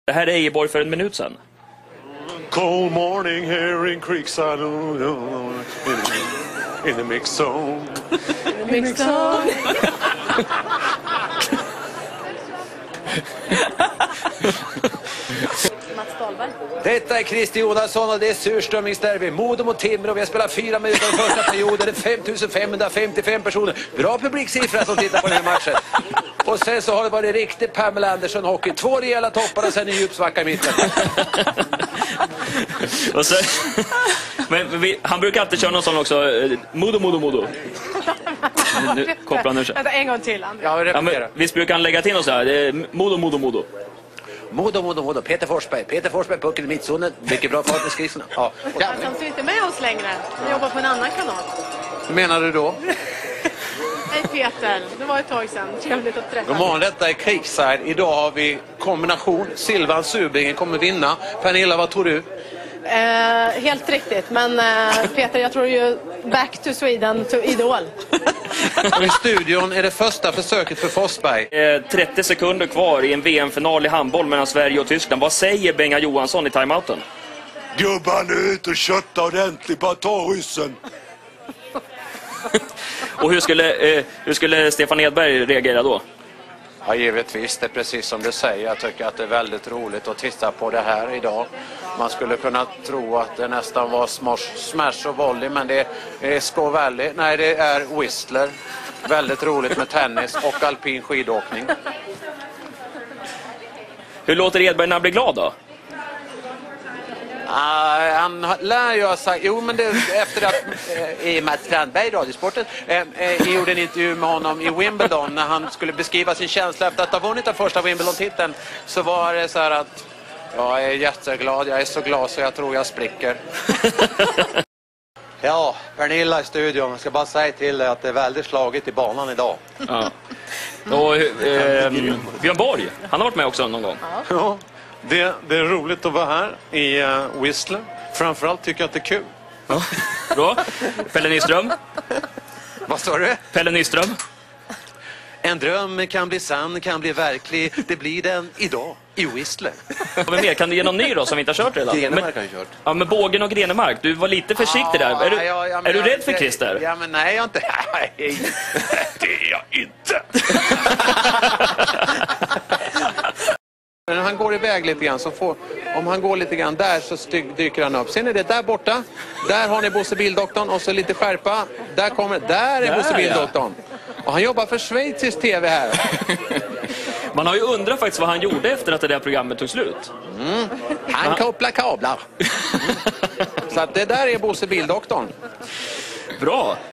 Det här är Ejeborg för en minut sedan. Cold morning here in Creekside, in the mix zone. Mix zone. Mats Dahlberg. Detta är Christer Jonasson och det är surströmmingsderby. Modo mot Timrå. Vi har spelat 4 minuter i första perioden. Det är 5555 personer. Bra publiksiffra som tittar på den här matchen. Och sen så har det varit riktigt Pamela Andersson-hockey. 2 rejäla toppar och sen en djup svacka i mitten. Och så, men han brukar alltid köra någon sån också. Modo. Nu kopplar han ur sig. En gång till, André. Ja, men, visst brukar han lägga till något så här. Det är Modo. Modo. Peter Forsberg, pucken i mittzonen. Mycket bra fart med skridskorna. Ja. Fast han är inte med oss längre. Han jobbar på en annan kanal. Hur menar du då? Hej Peter, det var ett tag sedan. Trevligt att träffa. God morgon, detta är Creekside. Idag har vi kombination. Silvan Subingen kommer vinna. Pernilla, vad tror du? Helt riktigt, men Peter, jag tror ju back to Sweden to Idol. Och i studion är det första försöket för Forsberg. 30 sekunder kvar i en VM-final i handboll mellan Sverige och Tyskland. Vad säger Benga Johansson i timeouten? Gubban är ut och kötta ordentligt, bara ta ryssen. Och hur skulle Stefan Edberg reagera då? Ja, givetvis. Det är precis som du säger. Jag tycker att det är väldigt roligt att titta på det här idag. Man skulle kunna tro att det nästan var smash och volley, men det är Squaw Valley. Nej, det är Whistler. Väldigt roligt med tennis och alpin skidåkning. Hur låter Edberg när han blir glad då? Han lär ju ha sagt, jo men det efter att i Mats Strandberg i Radiosporten gjorde en intervju med honom i Wimbledon när han skulle beskriva sin känsla efter att ha vunnit den första Wimbledon-titeln, så var det så här att jag är jätteglad, jag är så glad så jag tror jag spricker. Ja, Pernilla i studion, jag ska bara säga till dig att det är väldigt slagigt i banan idag. Ja. Och Björn Borg, han har varit med också någon gång. Ja, det är roligt att vara här i Whistler. Framförallt tycker jag att det är kul. Ja. Bra. Pelle Nyström. Vad står du? Pelle Nyström. En dröm kan bli sann, kan bli verklig. Det blir den idag i Whistler. Men mer, kan du ge någon ny då som vi inte har kört redan? Grenemark har ju kört. Ja, men Bågen och Grenemark, du var lite försiktig där. Är du rädd för Christer? Ja, men nej, jag är inte. Nej, det är jag inte. Men när han går iväg lite grann om han går lite grann där så dyker han upp. Sen är det där borta. Där har ni Bosse Bildoktorn och så lite skärpa. Där är Bosse Bildoktorn. Och han jobbar för Schweizisk TV här. Man har ju undrat faktiskt vad han gjorde efter att det där programmet tog slut. Han kopplar kablar. Så att det där är Bosse Bildoktorn. Bra.